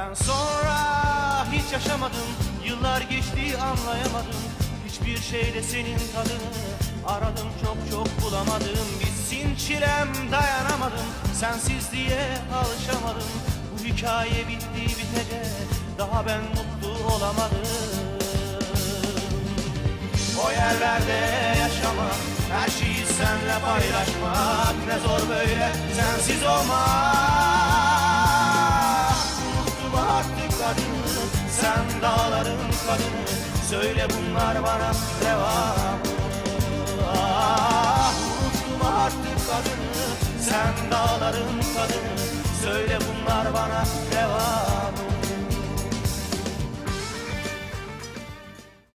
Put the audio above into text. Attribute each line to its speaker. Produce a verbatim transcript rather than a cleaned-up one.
Speaker 1: Senden sonra hiç yaşamadım, yıllar geçti anlayamadım. Hiçbir şeyde senin tadını aradım, çok çok bulamadım. Bitsin çilem, dayanamadım, sensizliğe alışamadım. Bu hikaye bitti bitecek, daha ben mutlu olamadım. O yerlerde yaşamak, her şeyi senle paylaşmak, ne zor böyle sensiz olmak. Unuttum artık adını, sen dağların kadını, söyle bunlar bana devamı. Ah, unuttum artık adını, sen dağların kadını, söyle bunlar bana devamı.